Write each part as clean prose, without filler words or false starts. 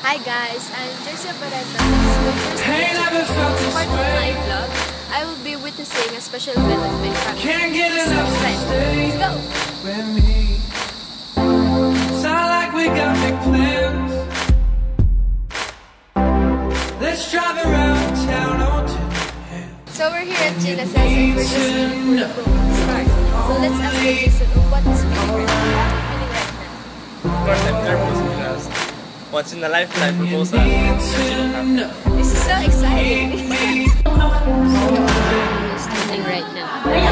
Hi guys, I'm Jersia Barreta. This is part of my vlog. I will be witnessing a special event of my family. So let's go! Sound like we got big plans. Let's drive around town on two hands. So we're here at Gina's house and we're just waiting for the program to start. So let's ask Jason what is feeling right now. Of course, I'm nervous because once in a lifetime proposal. This is so exciting. Starting right now.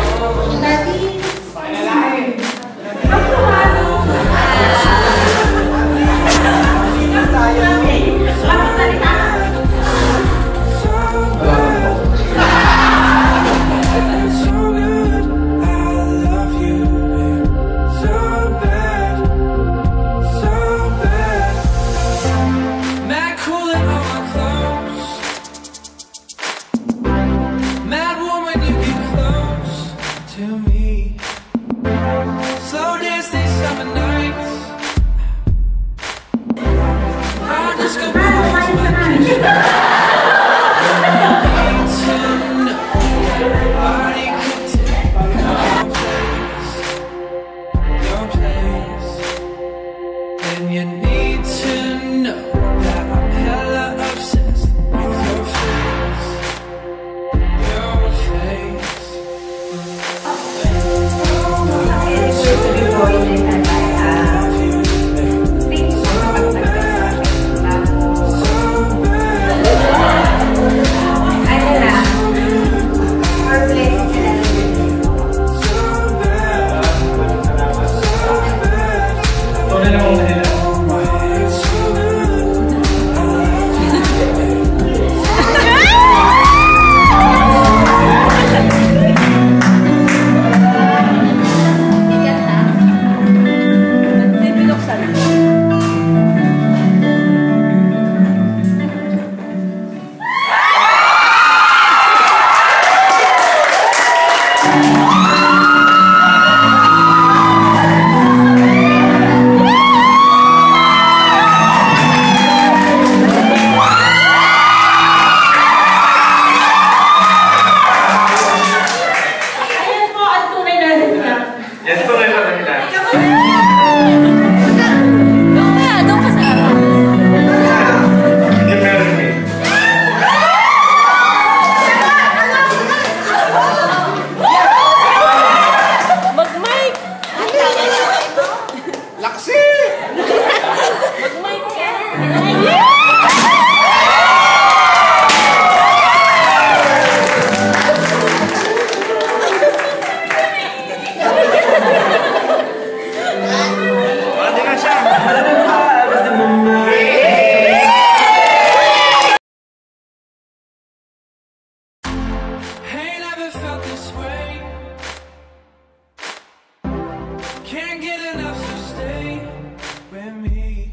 Can't get enough, so stay with me.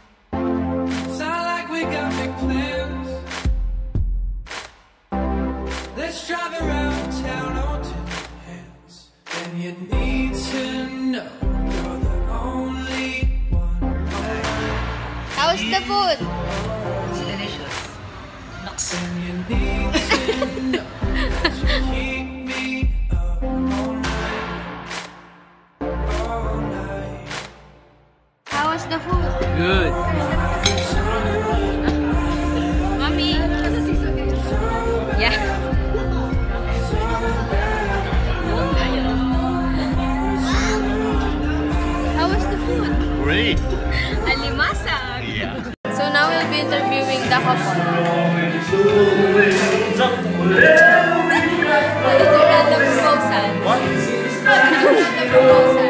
Sound like we got big plans. Let's drive around town on two hands. And you need to know you're the only one. How's the food? It's delicious. Nuts. And you need to know that you keep me up all night. How was the food? Good. Mommy. Yeah. How was the food? Great. Alimasag. Yeah. So now we'll be interviewing the couple. What did you rate the proposal? What? What did you rate the proposal?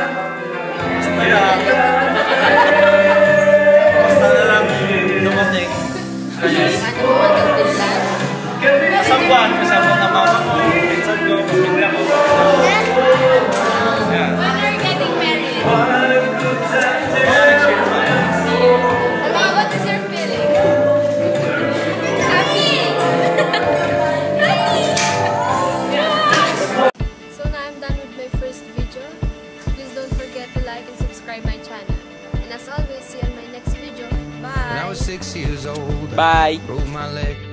Basta na lang dumating. Ano mo magpinsan? Kasabuan, kasama na mama ko. Pinsan ko, pamilya ko. Yeah. When are you getting married? What is your feeling? Happy! Happy! So now I'm done with my first video. Please don't forget to like and subscribe my channel. And as always, I was 6 years old. Bye. Broke my leg.